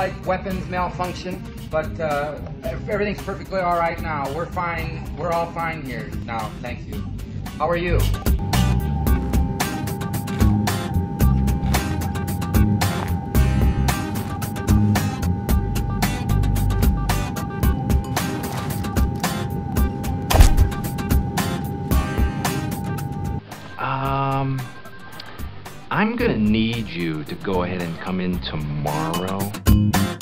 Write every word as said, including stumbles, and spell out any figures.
slight weapons malfunction, but uh, everything's perfectly all right now. We're fine. We're all fine here now. Thank you. How are you? Um, I'm gonna need you to go ahead and come in tomorrow.